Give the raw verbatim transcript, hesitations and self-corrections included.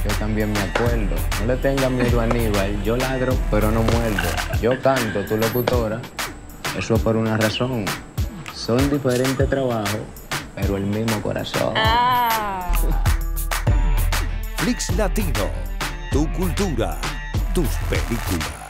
yo también me acuerdo. No le tengas miedo a Aníbal, yo ladro, pero no muerdo. Yo canto, tu locutora, eso es por una razón. Son diferentes trabajos, pero el mismo corazón. Ah. Flix Latino, tu cultura, tus películas.